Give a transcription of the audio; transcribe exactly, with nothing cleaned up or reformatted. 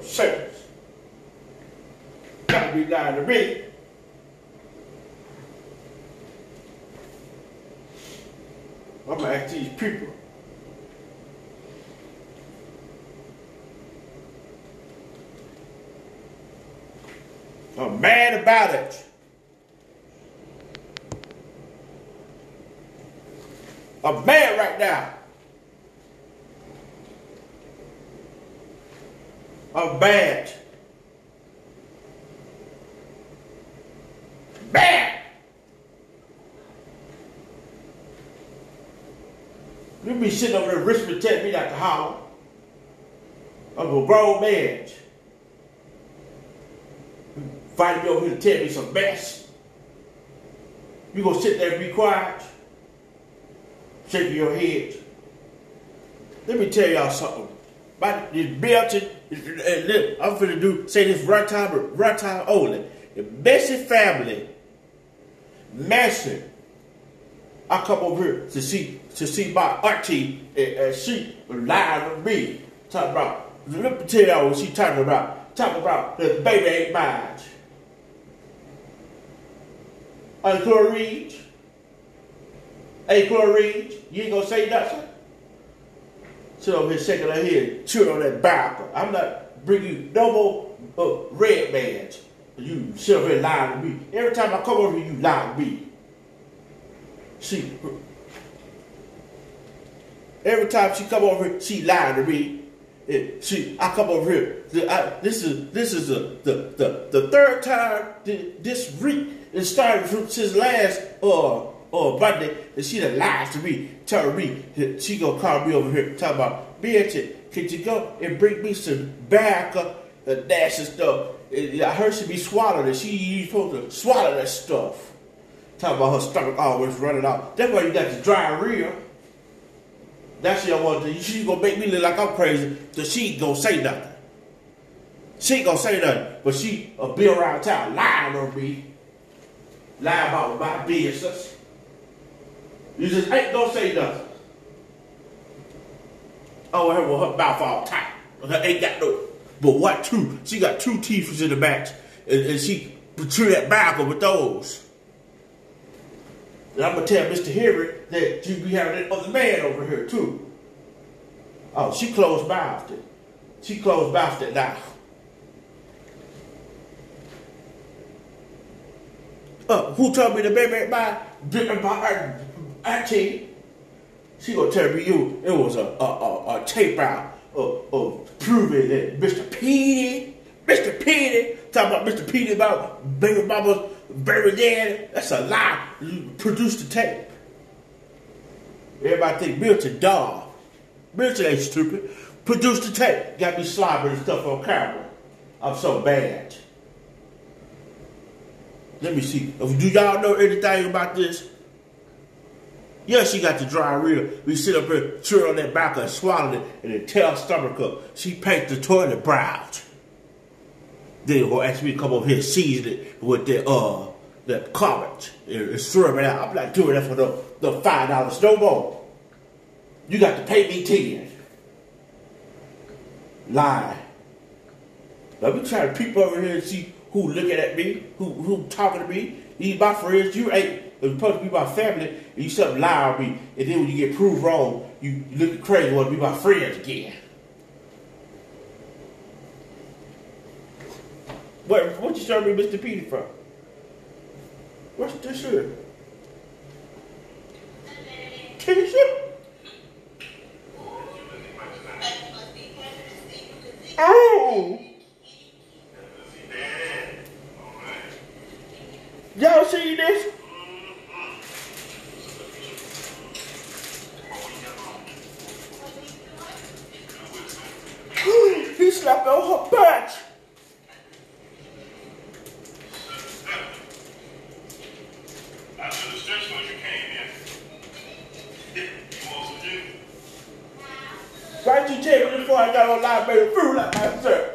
sense. Gotta be lying to me. I'm gonna ask these people. I'm mad about it. I'm mad right now. I'm bad. Bad. You be sitting over there whispering, telling me not to holler. I'm a grown man. Fighting me over here to tell me some mess. You gonna sit there and be quiet? Shaking your head. Let me tell y'all something. About this building, I'm finna do, say this right time, right time only. The Messi family, Messi, I come over here to see, to see my auntie, and, and she lied to me. Talking about, let me tell y'all what she talking about. Talking about the baby ain't mine. Hey, Chlorine, hey, Chlorine, you ain't gonna say nothing? Sit over here shaking her head, chewing on that Bible. I'm not bringing you no more uh, red bands. You sit over here lying to me. Every time I come over here, you lie to me. See, every time she come over here, she lying to me. And she, I come over here. I, this is this is the the the, the third time this week. It started from since last uh uh Monday, and she done lies to me, telling me she gonna call me over here, talking about, bitch, could you go and bring me some Baca, uh, nasty stuff? And I heard she be swallowing it. She supposed to swallow that stuff. Talking about her stomach always running out. That's why you got the diarrhea. That's what I want to do. She gonna make me look like I'm crazy, so she ain't gonna say nothing. She ain't gonna say nothing, but she uh, be around town lying on me. Lie about my business. You just ain't gonna say nothing. Oh, her with her mouth all tight. Her ain't got no, but what two? She got two teeth in the back, and, and she threw that Bible with those. And I'm gonna tell Mister Henry that you be having that other man over here too. Oh, she closed mouthed it. She closed mouthed it now. Uh, who told me the baby ain't mine? My auntie. She gonna tell me you it was a a, a, a tape out of, of proving that Mister Petey, Mister Petey, talking about Mister Petey about baby mama's baby daddy. That's a lie. You produced the tape. Everybody think Milton dog. Milton ain't stupid. Produced the tape. Got me slobbering stuff on camera. I'm so bad. Let me see. Do y'all know anything about this? Yeah, she got the diarrhea. We sit up here, chew on that back and swallow it, and then tear her stomach up. She paint the toilet brown. Then they're gonna ask me to come over here and season it with the uh that comment and serve it out. I'm not doing that for the, the five dollars no more. You got to pay me ten. Lie. Let me try to peep over here and see who looking at me, who who talking to me. These my friends. You ain't supposed to be my family, and you something lie on me. And then when you get proved wrong, you, you look crazy, want to be my friends again. What what you showing me Mister Petey from? What's this here? T-shirt? Oh! Y'all see this? He slapped on her back. After the stretch when you came in, you want some juice? Why'd you tell me before I got on live baby food like myself?